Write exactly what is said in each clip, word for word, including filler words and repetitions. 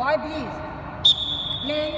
five please. Play.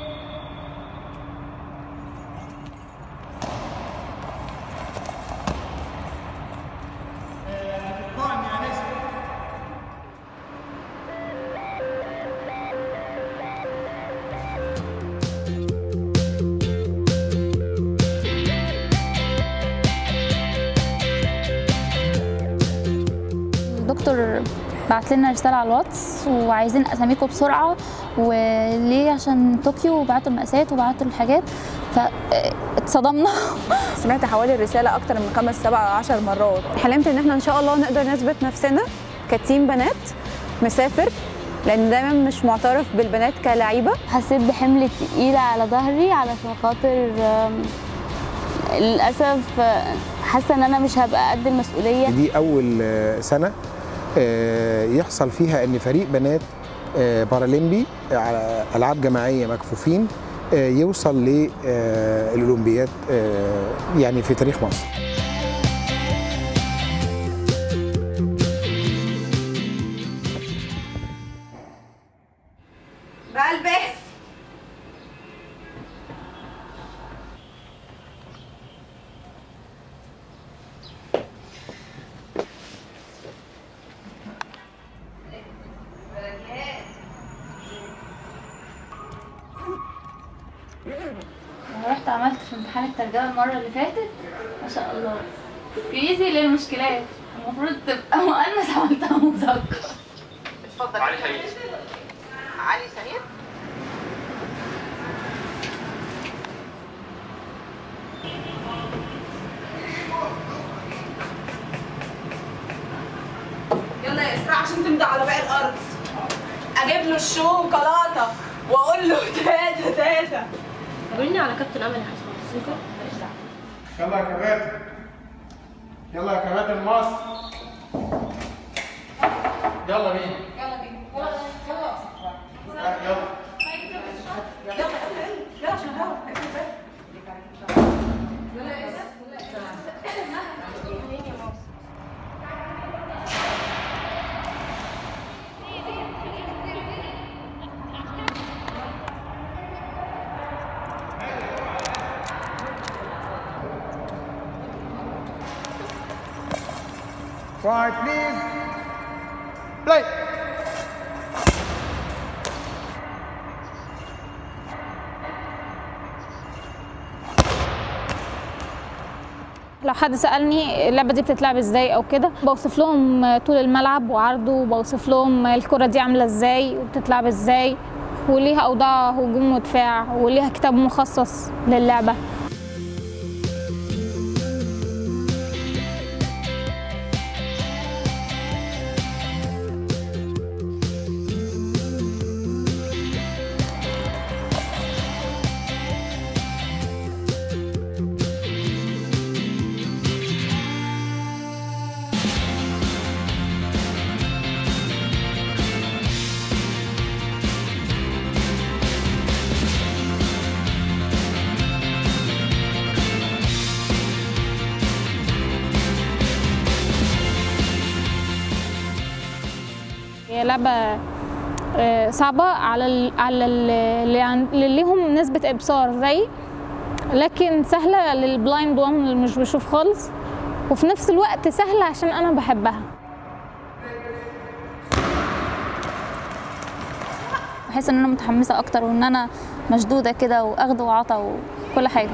الدكتور بعت لنا رساله على الواتس وعايزين اساميكم بسرعه، وليه؟ عشان طوكيو، وبعتوا المقاسات وبعتوا الحاجات، فاتصدمنا. سمعت حوالي الرساله اكتر من خمس سبع عشر مرات. حلمت ان احنا ان شاء الله نقدر نثبت نفسنا كتيم بنات مسافر، لان دايما مش معترف بالبنات كلاعيبه. حسيت بحمل تقيل على ظهري علشان خاطر للاسف حاسه ان انا مش هبقى قد المسؤوليه. دي اول سنه يحصل فيها ان فريق بنات بارالمبي على العاب جماعيه مكفوفين يوصل للاولمبياد يعني في تاريخ مصر. بلبس انا رحت عملت في امتحان الترجمه المره اللي فاتت ما شاء الله كريزي للمشكلات، المفروض تبقى مؤنث عملتها مذكر. اتفضل. علي سمير. علي سمير. يلا يا اسراء عشان تمضي على باقي الارض. اجيب له الشوكولاته واقول له تاتا تاتا. قابلني على كابتن امل يا حسن السكر. يلا يا كباتن، يلا يا كباتن مصر، يلا بينا، يلا بينا، يلا يلا يلا يلا يلا يلا عشان نهرب. يلا يا اسراء. Quiet please. Play. لو حد سألني اللعبة دي بتتلعب ازاي او كده، بوصف لهم طول الملعب وعرضه، وبوصف لهم الكرة دي عاملة ازاي وبتتلعب ازاي، وليها اوضاع هجوم ودفاع، وليها كتاب مخصص للعبة. هي لعبة صعبة على ال على اللي ليهم نسبة إبصار زي، لكن سهلة للبلايند وان اللي مش بيشوف خالص، وفي نفس الوقت سهلة عشان أنا بحبها. بحس إن أنا متحمسة أكتر، وإن أنا مشدودة كده وأخد وعطا وكل حاجة.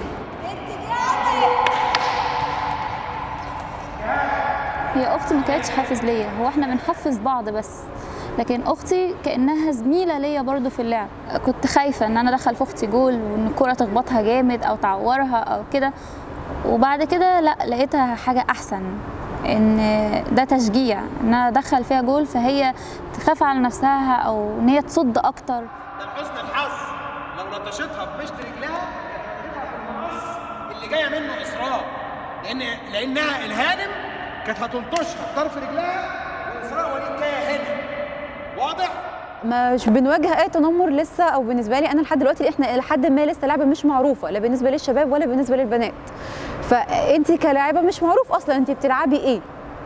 هي أختي ما كانتش حافز ليا، هو إحنا بنحفز بعض بس، لكن اختي كانها زميله ليا برضو في اللعب. كنت خايفه ان انا ادخل في اختي جول وان الكره تخبطها جامد او تعورها او كده، وبعد كده لا، لقيتها حاجه احسن، ان ده تشجيع ان انا ادخل فيها جول، فهي تخاف على نفسها او ان هي تصد اكتر. ده حسن الحظ لو لطشتها بمشط رجلها كانت في المقص اللي جايه منه اسراء، لان لانها الهانم كانت هتلطشها بطرف رجلها، واسراء وليد جايه هنا. واضح؟ مش بنواجه اي تنمر لسه، او بالنسبه لي انا لحد دلوقتي احنا لحد ما لسه لعبه مش معروفه، لا بالنسبه للشباب ولا بالنسبه للبنات. فانت كلاعبه مش معروف اصلا انت بتلعبي ايه،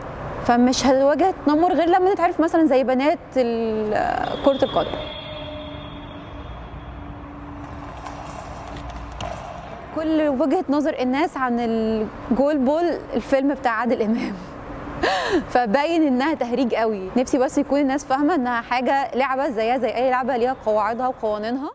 فمش هنواجه تنمر غير لما نتعرف مثلا زي بنات كره القدم. كل وجهه نظر الناس عن الجول بول الفيلم بتاع عادل امام فباين انها تهريج قوي. نفسي بس يكون الناس فاهمه انها حاجه لعبه زيها زي اي لعبه، ليها قواعدها وقوانينها.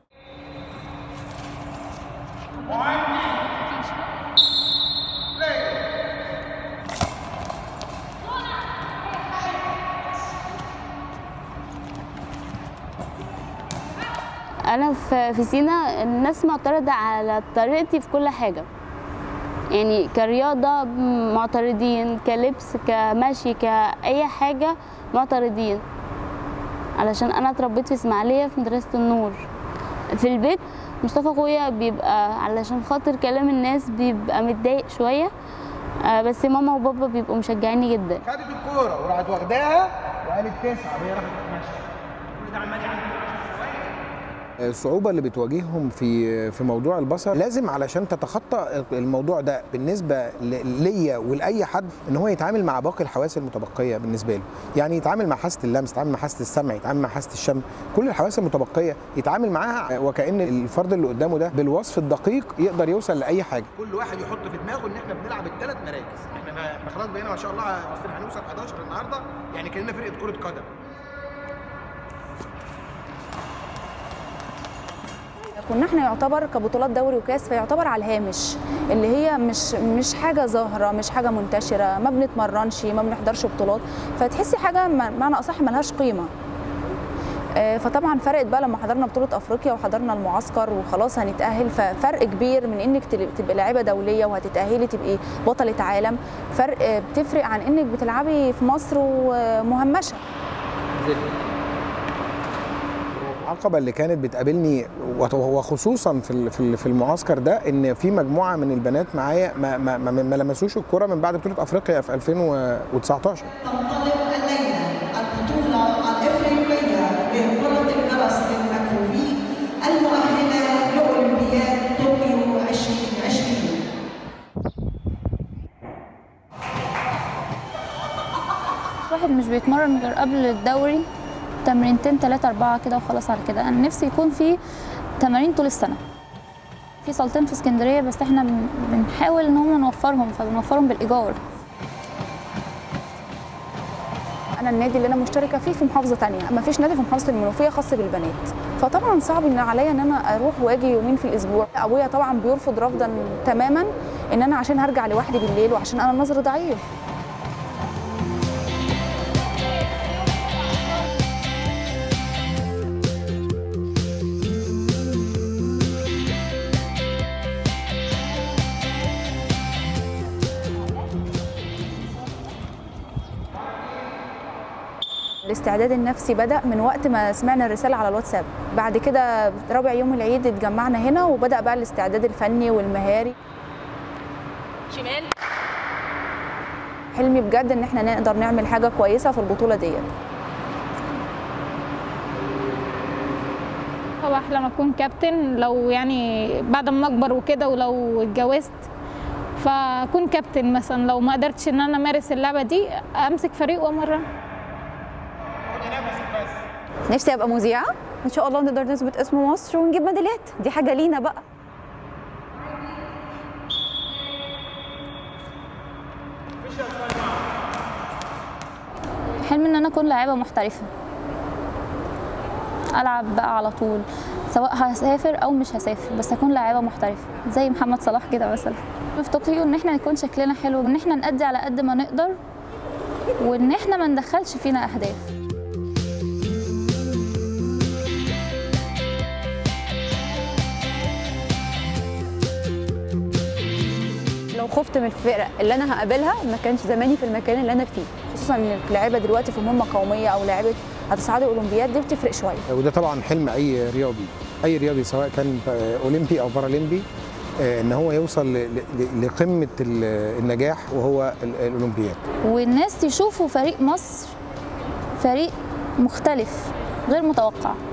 انا في في سينا الناس معترضه على طريقتي في كل حاجه، يعني كرياضه معترضين، كلبس، كمشي، كاي حاجه معترضين، علشان انا اتربيت في اسماعيليه في مدرسه النور. في البيت مصطفى اخويا بيبقى علشان خاطر كلام الناس بيبقى متضايق شويه، بس ماما وبابا بيبقوا مشجعيني جدا. خدت الكوره وراحت واخداها وقالت تسعه وهي راحت ماشيه. كل ده عمال يعدي الصعوبة اللي بتواجههم في في موضوع البصر، لازم علشان تتخطى الموضوع ده بالنسبة ليا ولأي حد ان هو يتعامل مع باقي الحواس المتبقية بالنسبة له، يعني يتعامل مع حاسة اللمس، يتعامل مع حاسة السمع، يتعامل مع حاسة الشم، كل الحواس المتبقية يتعامل معاها وكأن الفرد اللي قدامه ده بالوصف الدقيق يقدر يوصل لأي حاجة. كل واحد يحط في دماغه ان احنا بنلعب الثلاث مراكز، احنا احنا خلاص بقينا ما شاء الله اصلا هنوصل حداشر النهارده، يعني كأننا فرقة كرة قدم. كنا احنا يعتبر كبطولات دوري وكاس فيعتبر على الهامش، اللي هي مش مش حاجه ظاهره، مش حاجه منتشره، ما بنتمرنش، ما بنحضرش بطولات، فتحسي حاجه معنى اصح ملهاش قيمه. فطبعا فرقت بقى لما حضرنا بطوله افريقيا وحضرنا المعسكر وخلاص هنتاهل، ففرق كبير من انك تبقي لاعيبه دوليه وهتتاهلي تبقي بطله عالم، فرق بتفرق عن انك بتلعبي في مصر ومهمشه. العقبة اللي كانت بتقابلني وخصوصا في في المعسكر ده ان في مجموعة من البنات معايا ما, ما, ما لمسوش الكرة من بعد بطولة افريقيا في ألفين وتسعتاشر. تنطلق الليلة البطولة الافريقية لكرة الجرس للمكفوفين المؤهلة لأولمبياد طوكيو ألفين وعشرين. الواحد مش بيتمرن غير قبل الدوري تمرينتين ثلاثة أربعة كده وخلاص على كده. أنا نفسي يكون في تمارين طول السنة. في صالتين في اسكندرية بس احنا بنحاول إن هم نوفرهم، فبنوفرهم بالإيجار. أنا النادي اللي أنا مشتركة فيه في محافظة تانية، ما فيش نادي في محافظة المنوفية خاص بالبنات، فطبعا صعب إن عليا إن أنا أروح وأجي يومين في الأسبوع. أبويا طبعا بيرفض رفضا تماما إن أنا عشان هرجع لوحدي بالليل وعشان أنا نظري ضعيف. الاستعداد النفسي بدأ من وقت ما سمعنا الرسالة على الواتساب، بعد كده رابع يوم العيد اتجمعنا هنا وبدأ بقى الاستعداد الفني والمهاري. شمال. حلمي بجد ان احنا نقدر نعمل حاجة كويسة في البطولة ديت. هو احلم اكون كابتن لو يعني بعد ما اكبر وكده، ولو اتجوزت فاكون كابتن مثلا. لو ما قدرتش ان انا امارس اللعبة دي امسك فريق وامرن. نفسي ابقى مذيعه ان شاء الله، نقدر نثبت اسم مصر ونجيب ميداليات، دي حاجه لينا بقى. حلمي ان انا اكون لاعبه محترفه، العب بقى على طول سواء هسافر او مش هسافر، بس اكون لاعبه محترفه زي محمد صلاح كده مثلا. في طوكيو ان احنا يكون شكلنا حلو، ان احنا نأدي على قد ما نقدر، وان احنا ما ندخلش فينا اهداف. لو خفت من الفرق اللي انا هقابلها ما كانش زماني في المكان اللي انا فيه، خصوصا ان اللاعيبه دلوقتي في مهمه قوميه او لاعيبه هتصعدوا الاولمبياد، دي بتفرق شويه. وده طبعا حلم اي رياضي، اي رياضي سواء كان اولمبي او بارالمبي، ان هو يوصل لقمه النجاح وهو الاولمبياد. والناس يشوفوا فريق مصر فريق مختلف غير متوقع.